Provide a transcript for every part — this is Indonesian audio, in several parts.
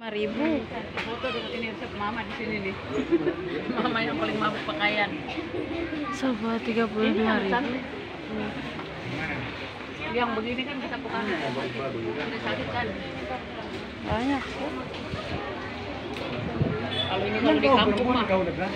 5.000. Foto dengan ini resep mama di sini nih. Mama yang paling mabuk pakaian. Coba 35.000. Yang begini kan bisa bukan. Udah sakit kan? Banyak sih. Kalau ini kalau di kampung mah.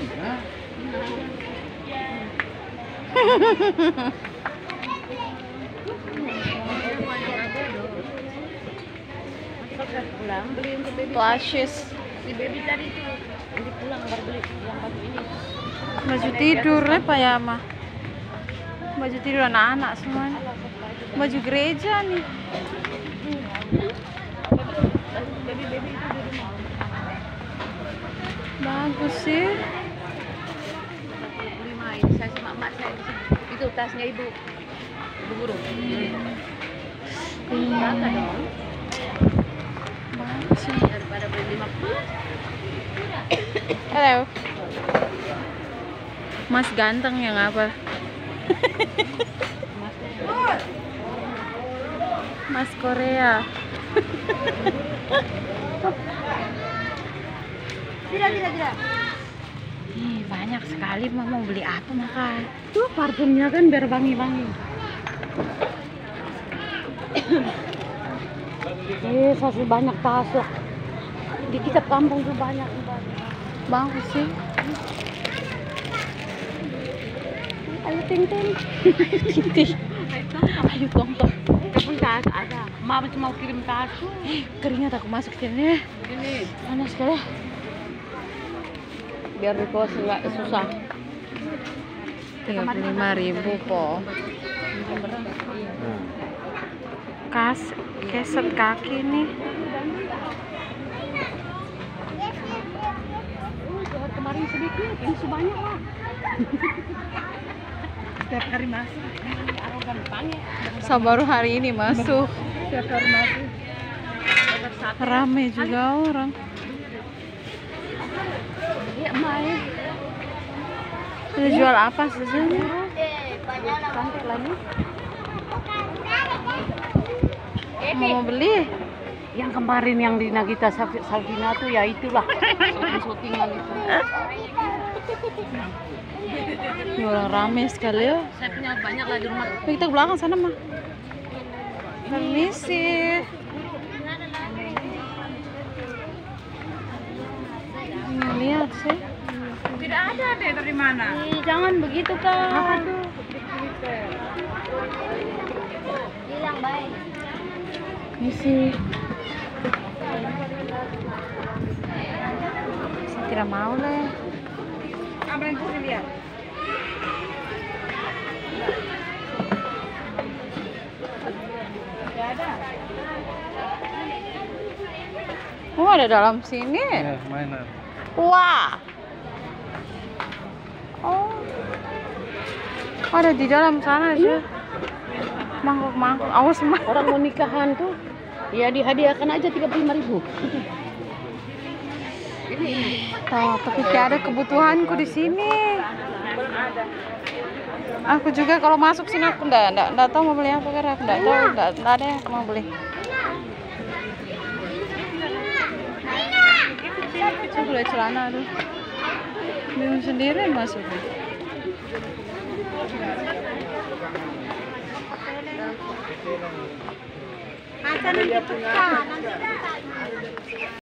Pulang beli untuk baby. Plushes. Si baby tadi tuh nanti pulang baru beli yang baju ini. Baju tidur Pak ya mah. Baju tidur anak-anak semuanya. Baju gereja nih. Baby itu di rumah. Bagus sih. 45 ini saya sama emak saya di sini. Itu tasnya ibu guru. Berapa dong? Bagus sih. Daripada beli 50. Halo. Mas ganteng yang apa? Mas Korea. Tidak. Ih, banyak sekali mau beli apa makan. Tuh parfumnya kan biar wangi-wangi. Masih banyak tasuk. Di kita kampung tuh banyak. Bagus sih. Ayo ting-ting. Ayo tong-tong. Tapi tas ada. Mama cuma mau kirim tas. Keringat aku masuk sini. Ini Panas sekali. biar di kos nggak susah. 35.000 po. Keset kaki nih. Kemarin sedikit, ini sebanyak lah. Setiap hari masuk. Arogan pange. Baru hari ini masuk. Setiap hari masuk. Rame juga orang. Iya, main. Ada jual apa sih sini? Cantik lagi. Mau beli? Yang kemarin yang di Nagita Salvina tuh ya itulah. Syutingan itu. Ini orang rame sekali ya. Saya punya banyak lah di rumah. Kita ke belakang sana mah. Permisi. Ini lihat sih. Tidak ada deh dari mana? Jangan begitu kan. Apa tuh? Bilang baik. Ini sih. Saya tidak mau lah. Apa yang saya lihat? Tidak ada. Oh, ada dalam sini. Ya, mainan. Wah. Oh. Ada di dalam sana sih. Mangkuk-mangkuk. Awas mah. Orang mau nikahan tuh, ya dihadiahkan aja 35.000. Ini. Tuh, tapi tidak ada kebutuhanku di sini. Aku juga kalau masuk sini aku enggak tahu mau beli apa karena aku enggak tahu, enggak ada yang mau beli. Saya beli celana tuh. Bingung sendiri masuk. Akan dibuka nanti.